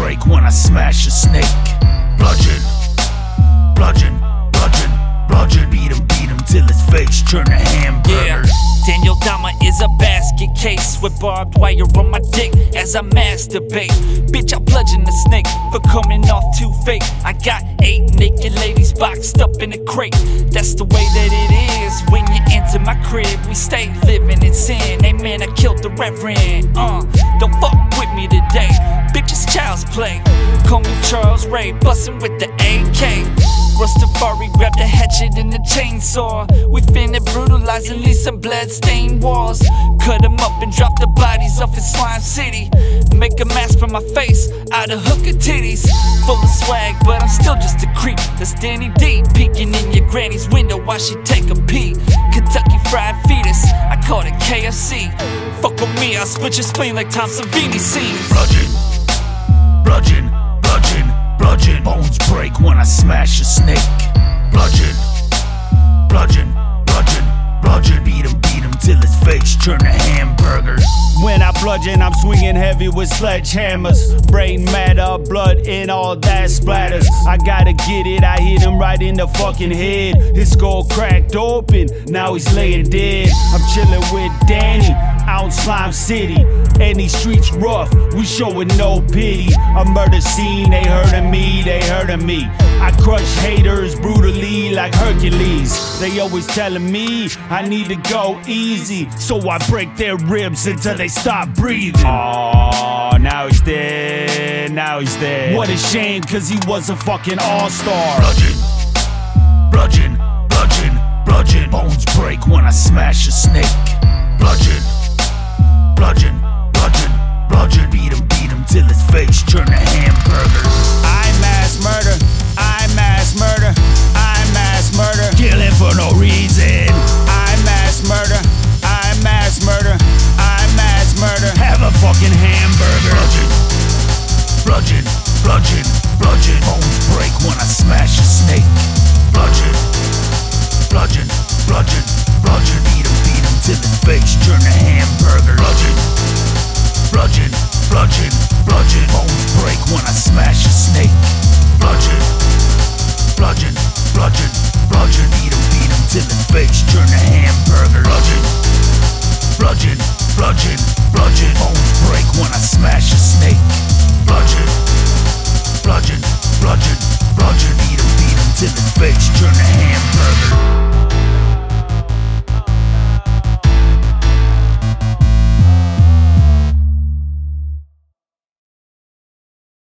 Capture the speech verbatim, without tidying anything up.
break when I smash a snake. Bludgeon, bludgeon, bludgeon, bludgeon. Beat him, beat him till his face turn to hamburger. Yeah. Daniel Dama is a basket case with barbed wire on my dick as I masturbate. Bitch, I bludgeon the snake for coming off too fake. I got eight naked ladies boxed up in a crate. That's the way that it is when you enter my crib. We stay living in sin. Amen, I killed the reverend. Uh, don't fuck with me today. Bitch, it's child's play. Call me Charles Ray, bustin' with the A K. Rastafari, grab the hatchet and the chainsaw. We finna brutalize and leave some blood-stained walls. Cut them up and drop the bodies off in Slime City. Make a mask for my face out of hooker titties. Full of swag, but I'm still just a creep. That's Danny D peeking in your granny's window while she take a pee. Kentucky Fried Fetus, I call it K F C. Fuck with me, I'll split your spleen like Tom Savini scenes. Bludgeon, bludgeon, bludgeon, bludgeon. Bones break when I smash a snake. Bludgeon, bludgeon, bludgeon, bludgeon. Beat him, beat him till his face turn to hamburger. When I bludgeon, I'm swinging heavy with sledgehammers. Brain matter, blood in all that splatters. I gotta get it, I hit him right in the fucking head. His skull cracked open, now he's laying dead. I'm chilling with Danny out in Slime City. And these streets rough, we showing no pity. A murder scene, they hurting me, they hurting me. I crush haters brutally like Hercules. They always telling me I need to go easy, so I break their ribs until they stop breathing. Oh, now he's dead, now he's dead. What a shame, cause he was a fucking all-star. Bludgeon, bludgeon, bludgeon, bludgeon. Bones break when I smash a snake. Bludgeon, bludgeon, bludgeon, bludgeon. Beat him, beat him till his face turn to hamburger. I mass murder, I mass murder, I mass murder. Killing for no reason. I mass murder, I mass murder, I mass murder. Have a fucking hamburger. Bludgeon, bludgeon, bludgeon, bludgeon. Bones break when I smash a snake. Bludgeon, bludgeon, bludgeon, bludgeon. Beat him, beat him till his face turn to hamburger. Bludgeon, bludgeon, bludgeon, bludgeon. Bones break when I smash a snake. Bludgeon, bludgeon, bludgeon, bludgeon. Beat him, beat him till his face turn to hamburger.